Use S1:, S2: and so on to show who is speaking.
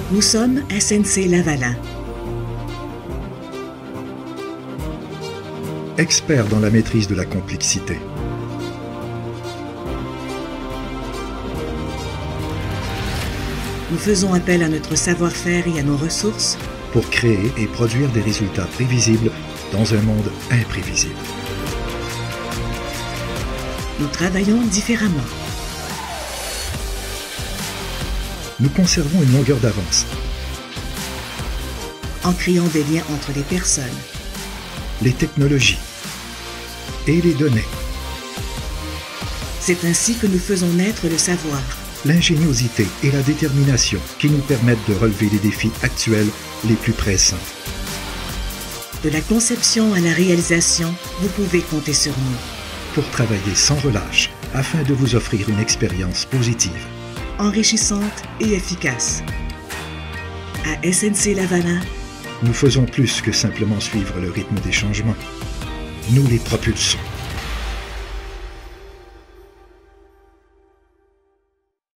S1: Nous sommes SNC Lavalin.
S2: Experts dans la maîtrise de la complexité.
S1: Nous faisons appel à notre savoir-faire et à nos ressources
S2: pour créer et produire des résultats prévisibles dans un monde imprévisible.
S1: Nous travaillons différemment.
S2: Nous conservons une longueur d'avance.
S1: En créant des liens entre les personnes,
S2: les technologies et les données.
S1: C'est ainsi que nous faisons naître le savoir.
S2: L'ingéniosité et la détermination qui nous permettent de relever les défis actuels les plus pressants.
S1: De la conception à la réalisation, vous pouvez compter sur nous.
S2: Pour travailler sans relâche afin de vous offrir une expérience positive,
S1: enrichissante et efficace. À SNC Lavalin,
S2: nous faisons plus que simplement suivre le rythme des changements. Nous les propulsons.